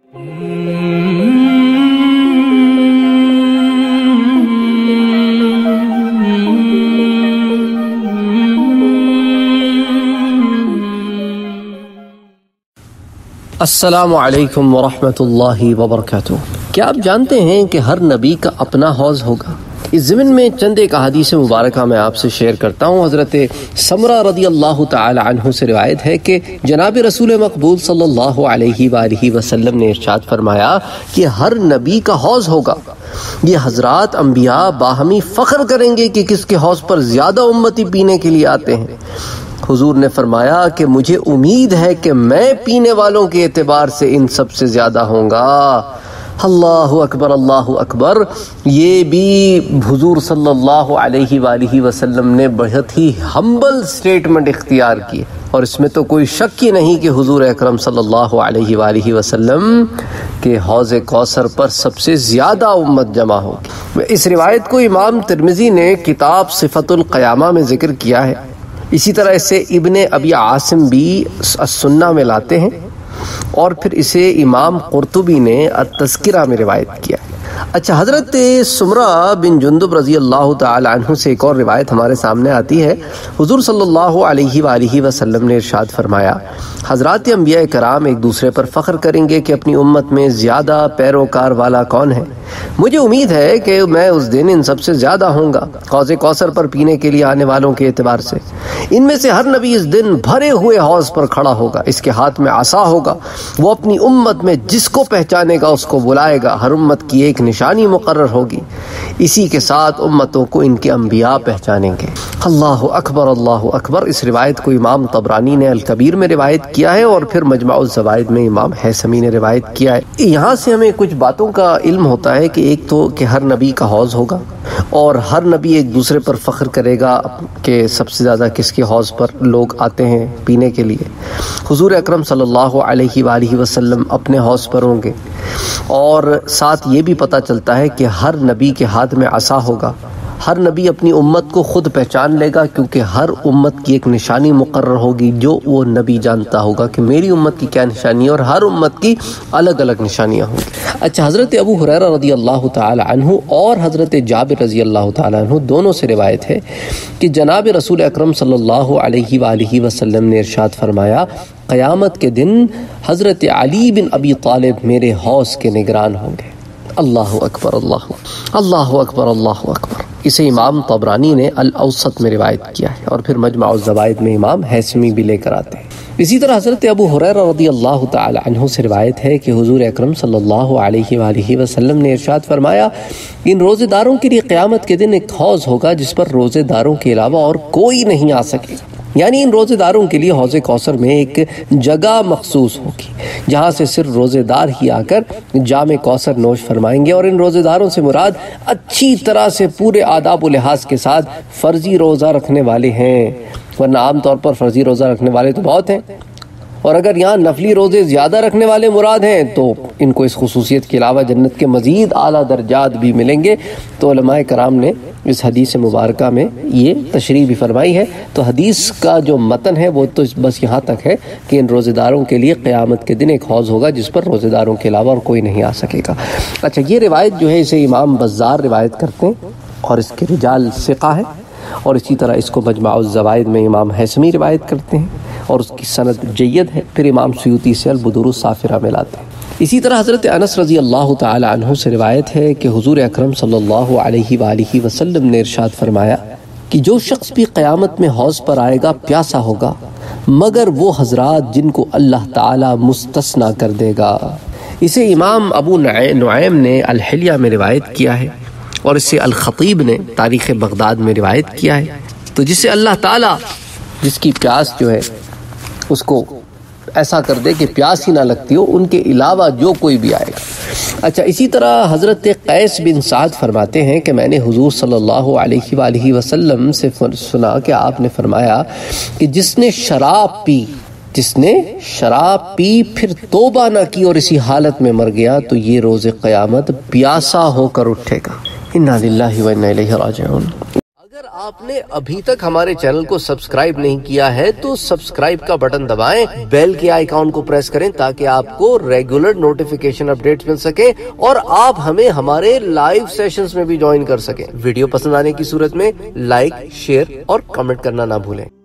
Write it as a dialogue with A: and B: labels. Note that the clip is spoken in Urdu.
A: السلام علیکم ورحمۃ اللہ وبرکاتہ۔ کیا آپ جانتے ہیں کہ ہر نبی کا اپنا حوض ہوگا؟ اس ضمن میں چند ایک احادیث مبارکہ میں آپ سے شیئر کرتا ہوں۔ حضرت سمرہ رضی اللہ تعالی عنہ سے روایت ہے کہ جناب رسول مقبول صلی اللہ علیہ وآلہ وسلم نے ارشاد فرمایا کہ ہر نبی کا حوض ہوگا۔ یہ حضرات انبیاء باہمی فخر کریں گے کہ کس کے حوض پر زیادہ امتی پینے کے لیے آتے ہیں۔ حضور نے فرمایا کہ مجھے امید ہے کہ میں پینے والوں کے اعتبار سے ان سب سے زیادہ ہوں گا۔ اللہ اکبر، اللہ اکبر۔ یہ بھی حضور صلی اللہ علیہ وآلہ وسلم نے بہت ہی ہمبل سٹیٹمنٹ اختیار کی، اور اس میں تو کوئی شک ہی نہیں کہ حضور اکرم صلی اللہ علیہ وآلہ وسلم کے حوض کوثر پر سب سے زیادہ امت جمع ہوگی۔ اس روایت کو امام ترمذی نے کتاب صفت القیامہ میں ذکر کیا ہے۔ اسی طرح اسے ابن ابی عاصم بھی السنہ میں لاتے ہیں، اور پھر اسے امام قرطبی نے التذکرہ میں روایت کیا ہے۔ اچھا، حضرت سمرہ بن جندب رضی اللہ تعالی عنہ سے ایک اور روایت ہمارے سامنے آتی ہے۔ حضور صلی اللہ علیہ وآلہ وسلم نے ارشاد فرمایا، حضرات انبیاء کرام ایک دوسرے پر فخر کریں گے کہ اپنی امت میں زیادہ پیروکار والا کون ہے۔ مجھے امید ہے کہ میں اس دن ان سب سے زیادہ ہوں گا، حوض کوثر پر پینے کے لیے آنے والوں کے اعتبار سے۔ ان میں سے ہر نبی اس دن بھرے ہوئے حوض پر کھڑا ہوگا، اس کے ہاتھ میں عصا ہوگا، وہ اپنی امت میں جس کو پہچانے گا اس کو بلائے گا، ہر امت کی ایک نشانی مقرر ہوگی، اسی کے ساتھ امتوں کو ان کے انبیاء پہچانیں گے۔ اللہ اکبر، اللہ اکبر۔ اس روایت کو امام طبرانی نے الکبیر میں روایت کیا ہے، اور پھر مجمع الزوائد میں امام حیثمی نے روایت کیا ہے۔ یہاں سے ہمیں کچھ باتوں کا علم ہوتا ہے کہ ایک تو کہ ہر نبی کا حوض ہوگا، اور ہر نبی ایک دوسرے پر فخر کرے گا کہ سب سے زیادہ کس کے حوض پر لوگ آتے ہیں پینے کے لیے۔ حضور اکرم صلی اللہ علیہ وآلہ وسلم اپنے حوض پر ہوں گے، اور ساتھ یہ بھی پتہ چلتا ہے کہ ہر نبی کے ہاتھ میں عصا ہوگا۔ ہر نبی اپنی امت کو خود پہچان لے گا، کیونکہ ہر امت کی ایک نشانی مقرر ہوگی جو وہ نبی جانتا ہوگا کہ میری امت کی کیا نشانی ہے، اور ہر امت کی الگ الگ نشانیاں ہوں گی۔ اچھا، حضرت ابو ہریرہ رضی اللہ تعالی عنہ اور حضرت جابر رضی اللہ تعالی عنہ دونوں سے روایت ہے کہ جناب رسول اکرم صلی اللہ علیہ وآلہ وسلم نے ارشاد فرمایا، قیامت کے دن حضرت علی بن ابی طالب میرے حوض کے نگران ہوں گے۔ اللہ اکبر، اللہ اکبر، اللہ اکبر۔ اسے امام طبرانی نے الاوسط میں روایت کیا ہے، اور پھر مجمع الزوائد میں امام حیثمی بھی لے کر آتے ہیں۔ اسی طرح حضرت ابو ہریرہ رضی اللہ تعالی عنہ سے روایت ہے کہ حضور اکرم صلی اللہ علیہ وآلہ وسلم نے ارشاد فرمایا، ان روزے داروں کے لیے قیامت کے دن ایک حوض ہوگا جس پر روزے داروں کے علاوہ اور کوئی نہیں آ سکے۔ یعنی ان روزے داروں کے لیے حوض کوثر میں ایک جگہ مخصوص ہوگی جہاں سے صرف روزے دار ہی آ کر جام کوثر نوش فرمائیں گے، اور ان روزے داروں سے مراد اچھی طرح سے پورے آداب و لحاظ کے ساتھ فرضی روزہ رکھنے والے ہیں، ورنہ عام طور پر فرضی روزہ رکھنے والے تو بہت ہیں، اور اگر یہاں نفلی روزے زیادہ رکھنے والے مراد ہیں تو ان کو اس خصوصیت کے علاوہ جنت کے مزید اعلیٰ درجات بھی ملیں گے۔ تو علماء کرام نے اس حدیث مبارکہ میں یہ تشریح بھی فرمائی ہے۔ تو حدیث کا جو متن ہے وہ تو بس یہاں تک ہے کہ ان روزے داروں کے لیے قیامت کے دن ایک حوض ہوگا جس پر روزے داروں کے علاوہ اور کوئی نہیں آ سکے گا۔ اچھا، یہ روایت جو ہے اسے امام بزار روایت کرتے ہیں، اور اس کے رجال ثقہ ہے، اور اسی طرح اس کو مجمع الزوائد میں امام حیثمی روایت کرتے ہیں، اور اس کی سند جید ہے، پھر امام سیوطی سے البدور الصافرہ میں لاتے ہیں۔ اسی طرح حضرت انس رضی اللہ تعالی عنہ سے روایت ہے کہ حضور اکرم صلی اللہ علیہ وآلہ وسلم نے ارشاد فرمایا کہ جو شخص بھی قیامت میں حوض پر آئے گا پیاسا ہوگا، مگر وہ حضرات جن کو اللہ تعالی مستثنیٰ کر دے گا۔ اسے امام ابو نعیم نے الحلیہ میں روایت کیا ہے، اور اسے الخطیب نے تاریخ بغداد میں روایت کیا ہے۔ تو جسے اللہ تعالیٰ جس کی پیاس جو ہے اس کو ایسا کر دے کہ پیاس ہی نہ لگتی ہو، ان کے علاوہ جو کوئی بھی آئے گا۔ اچھا، اسی طرح حضرت قیس بن سعد فرماتے ہیں کہ میں نے حضور صلی اللہ علیہ وآلہ وسلم سے سنا کہ آپ نے فرمایا کہ جس نے شراب پی پھر توبہ نہ کی اور اسی حالت میں مر گیا تو یہ روز قیامت پیاسا ہو کر اٹھے گا۔ انا للہ و انا الیہ راجعون۔ اگر آپ نے ابھی تک ہمارے چینل کو سبسکرائب نہیں کیا ہے تو سبسکرائب کا بٹن دبائیں، بیل کے آئیکن کو پریس کریں تاکہ آپ کو ریگولر نوٹیفیکیشن اپڈیٹس مل سکے اور آپ ہمیں ہمارے لائیو سیشنز میں بھی جوائن کر سکیں۔ ویڈیو پسند آنے کی صورت میں لائک، شیئر اور کمنٹ کرنا نہ بھولیں۔